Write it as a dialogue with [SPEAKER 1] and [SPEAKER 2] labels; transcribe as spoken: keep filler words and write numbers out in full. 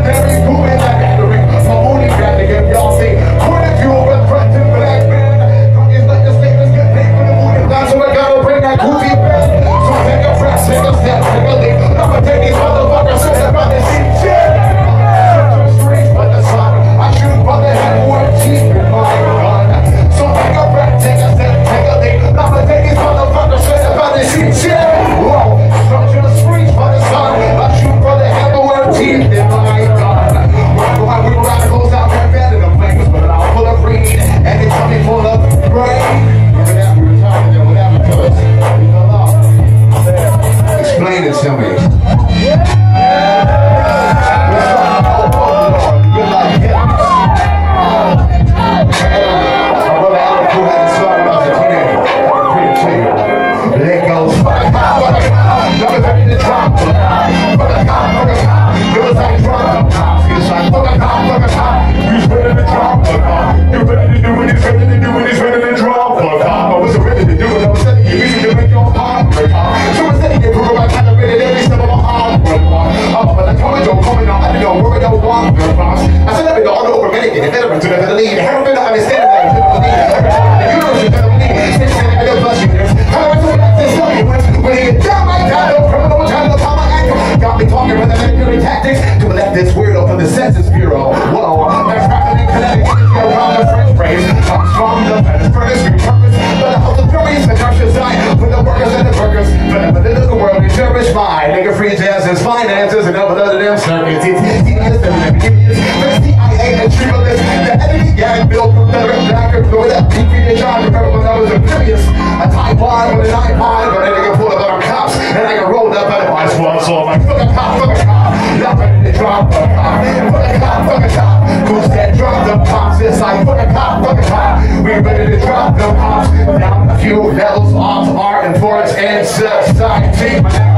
[SPEAKER 1] Very cool in that gathering. My only got to give y'all see. Point of view with friends and black men. It's like the statements get paid for the movie. So I gotta bring that goofy back. So take a breath, take a step, take a leap. I'ma take these motherfuckers straight up on the seat. Yeah. Streets but the sun. I shoot for the head, one cheap in my gun. So take a breath, take a step, take a leap. I'ma take these motherfuckers straight up on the seat. Yeah. Whoa. Structure the streets for the sun. I shoot for the head, one cheap in my gun. Why we radicals out there better than flames, but I'm full of greed and it's coming full of brain. Remember that we were talking there, what happened to us? Explain it to me.
[SPEAKER 2] This weirdo from the Census Bureau. Whoa, that's happening Connecticut. You're around the French phrase. I'm strong, the Venice furnace, repurpose. But the house of furies, the Dutch's eye. With the workers and the workers. But the little world is your rich mind. Nigga free jazz finances and over none of them circuits. It's tedious and ambiguous. But the C I A and tribalist. The enemy gang built from the red black and blue. That peak in your job. Remember when I was oblivious? A Taiwan with an iPod. But a nigga pulled up on cops. And I got rolled up out of my swan. So I'm like, fuck a cop, fuck a cop. Not ready to drop a cop. Fuck a cop, fuck a cop. Who said drop the cops? It's like fuck a cop, fuck a cop. We ready to drop the cops. Down a few levels off art and force and society.